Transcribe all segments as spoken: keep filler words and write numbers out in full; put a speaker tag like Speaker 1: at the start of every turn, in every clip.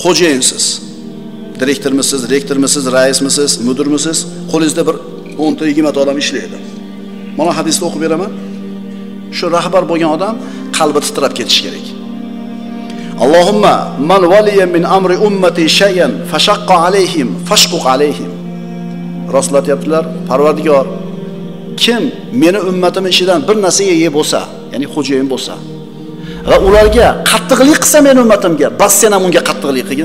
Speaker 1: xo'jayinsiz. Direktormisiz, rektormisiz, raismisiz, mudirmisiz? Qo'lingizda bir o'n ta yigirma ta odam ishlaydi. Mana hadisda o'qib beraman. Shu rahbar bo'lgan odam qalbi titrab ketishi kerak. Allohumma man waliya min amri ummati shay'an fashaqqa alayhim fashquq alayhim. Rasululloh aytibdilar, Parvardigor, kim meni ummatim ishidan bir narsaga ega bo'lsa, ya'ni xo'jayin bo'lsa va ularga qattiqlik qilsa meni ummatimga, bas sen ham unga qattiqlik qilgin.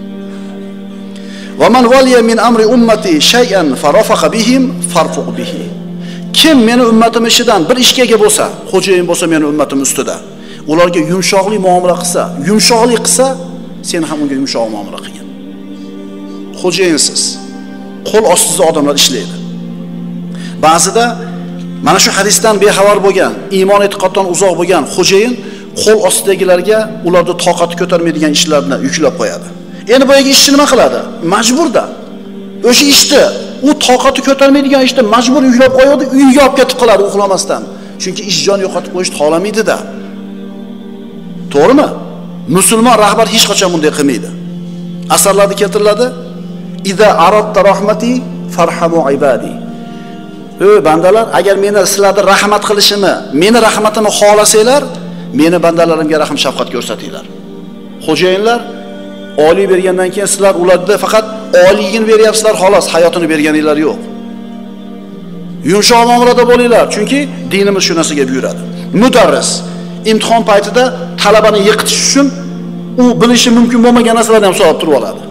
Speaker 1: Va man waliya min amri ummati shay'an farafaqa bihim farfuq bihi. Kim meni ummatim ishidan bir ishga ega bo'lsa, xo'jayin bo'lsa meni ummatim ustida, ularga yumshoqlik muomala qilsa, yumshoqlik qilsa, sen ham unga yumshoq muomala qilgin. Xo'jayinsiz, qo'l ostida odamlar ishlaydi. Ba'zida mana shu hadisdan bexabar bo'lgan, iymon e'tiqoddan uzoq bo'lgan xo'jayin qo'l ostidagilarga ularni toqati ko'tarmaydigan ishlarni yuklab qo'yadi. Endi boyagi ishchi nima qiladi? Majburda. O'sha ishni, u toqati ko'tarmaydigan ishni majbur yuklab qo'yadi, uyiga olib ketib qoladi uxlamasdan. Chunki ish jon yo'qotib qo'yishni xohlamaydi-da. To'g'rimi? Musulmon rahbar hech qachon bunday qilmaydi. Asarlarda keltiriladi: "Iza aradta rahmati farhamu ibadi." Ey bandalar, agar meni sizlarga rahmat qilishimni, meni rahmatimni xohlasanglar, meni bandalarimga rahm shafqat ko'rsatinglar. Xo'jayinlar oliy bergandan keyin sizlar ularda faqat oliyligini beryapsizlar, xolos, hayotini berganinglar yo'q. Yumshoq muomalada bo'linglar, chunki dinimiz shu narsaga buyuradi. Mudarris imtihon paytida talabani yiqitish uchun u bilishi mumkin bo'lmagan narsalarni ham so'rab turib oladi.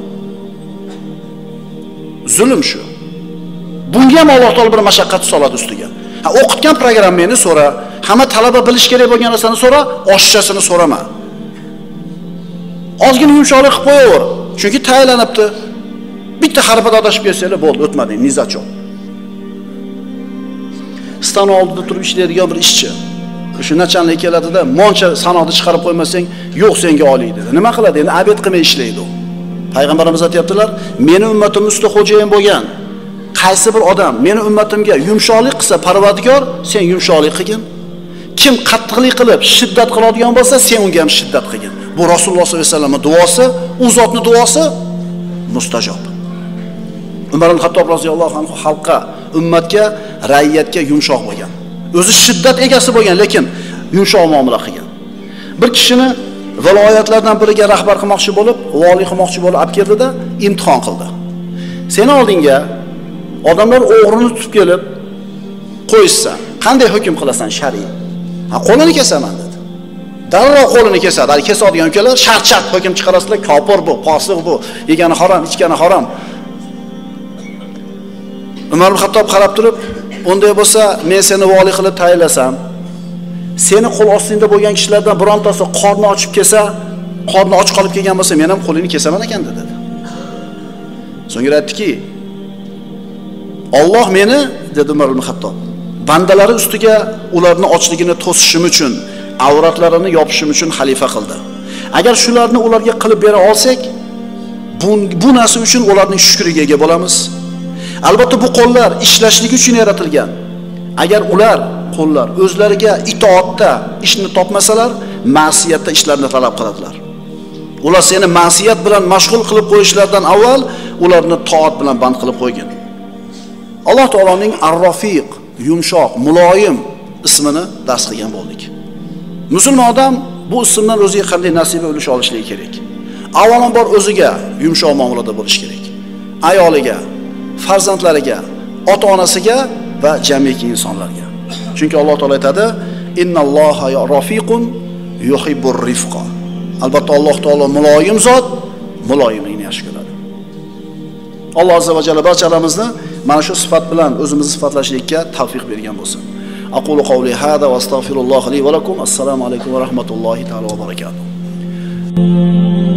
Speaker 1: Zulm shu. Bunga ham Alloh taolo bir mashaqqat soladi ustiga. Ha, o'qitgan programmani so'ra, hamma talaba bilish kerak bo'lgan narsani so'ra, oshchasini so'rama. Ozgina yumshoqlik qilib qo'yaver, chunki tayinlanibdi. Bitta harfda adashib kelsanglar bo'ldi, o'tmading, nizachoq. Stan oldida turib ishlaydigan bir ishchi. Shu nachalnik keladida, moncha sanoqni chiqarib qo'ymasang, yo'q senga oliy dedi. Nima qiladi? Endi abed qilmay ishlaydi u. Payg'ambarimiz aytibdilar, meni ummatim ustida xo'jayin bo'lgan qaysi bir odam meni ummatimga yumshoqlik qilsa, Parvardigor, sen yumshoqlik qilgin. Kim qattiqlik qilib, shiddat qiladigan bo'lsa, sen unga ham shiddat qilgin. Bu Rasululloh sollallohu alayhi vasallamning duosi, u zotning duosi mustajob. Umar ibn Xattob roziyallohu anhu xalqqa, ummatga, raiyatga yumshoq bo'lgan. O'zi shiddat egasi bo'lgan, lekin yumshoq muomala qilgan. Bir kishini viloyatlardan biriga rahbar qilmoqchi bo'lib, vali qilmoqchi bo'lib olib keldida, imtihon qildi. Seni oldinga odamlar o'g'rini tutib kelib qo'ysa, qanday hukm qilasan shariy? Ha, qo'lini kesaman dedi. Darrov qo'lini kesadi. Hali kesadigan ukalar shart-shart hukm chiqarasizlar, kofir bu, fosiq bu, yegani harom, ichgani harom. Umar ibn Xattob qarab turib, unday bo'lsa, men seni vali qilib tayinlasam, seni qo'l ostida bo'lgan kishilardan birontasi qorni ochib kelsa, qorni och qolib kelgan bo'lsa, men ham qo'lini kesaman ekan dedi. So'ngra aytdiki, Alloh meni, dedi Umar ibn Xattob, bandalari ustiga ularni ochligini to'sishim uchun, avratlarini yopishim uchun xalifa qildi. Agar shularni ularga qilib bera olsak, bu, bu narsa uchun ularning shukriga ega bo'lamiz. Albatta bu qo'llar ishlashligi uchun yaratilgan. Agar ular qo'llar o'zlariga itoatda ishni topmasalar, ma'siyatda ishlarni talab qiladilar. Ular seni ma'siyat bilan mashg'ul qilib qo'yishlardan avval ularni toat bilan band qilib qo'ygin. Alloh taoloning Ar-Rafiq, yumshoq, muloyim ismini dars qilgan bo'ldik. Musulmon odam bu ismdan o'ziga qanday nasiba ulush olishligi kerak. Avvalambor o'ziga yumshoq muomalada bo'lish kerak. Ayoliga, farzandlariga, ota-onasiga va jamiki insonlarga. Chunki Alloh taolo aytadi: "Innalloha rafiqun yuhibbur rifqa." Albatta Alloh taolo muloyim zot, muloyimlikni yaxshi ko'radi. Alloh azza va jalla barchalarimizni mana shu sifat bilan o'zimizni sifatlashlikka tavfiq bergan bo'lsin. Aqulu qawli hada va astagfirulloh li va lakum. Assalomu alaykum va rahmatullohi ta'ala va barakatuh.